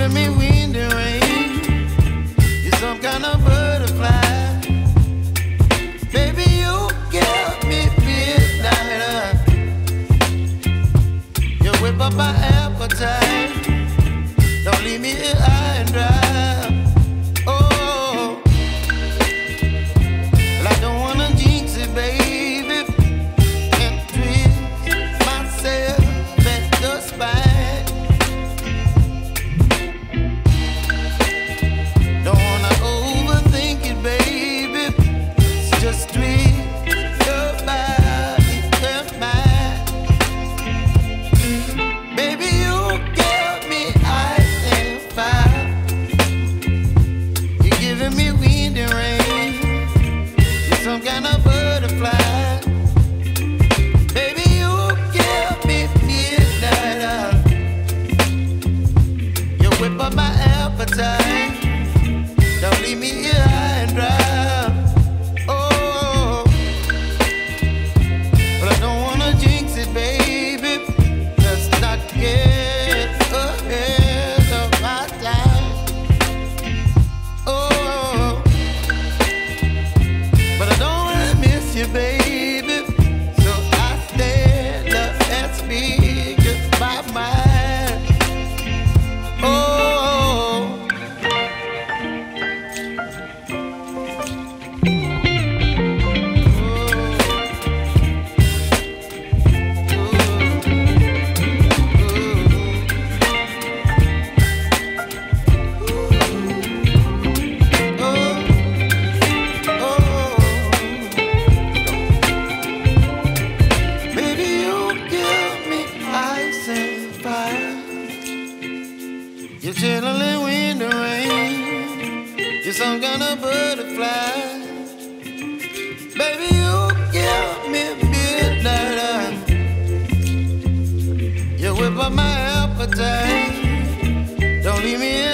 giving me wind and rain. You're some kind of butterfly. Baby, you give me midnight. You whip up my appetite. Don't leave me here high and dry. Oh, well, I don't wanna jinx it, baby, and twist myself at the spine. Don't wanna overthink it, baby. It's just twist your body and mine. Baby, you give me ice and fire. You're giving me wind and rain. You're some kind of butterfly. Baby, you give me midnight. You whip up my appetite. Don't leave me here high and dry. Oh, but I don't wanna jinx it, baby. Let's not get ahead of my time. Oh, but I don't wanna miss you, baby. So I stand up and speak just my mind. Oh. You're chilling wind and rain. You're some kind of butterfly. Baby, you give me midnight. You whip up my appetite. Don't leave me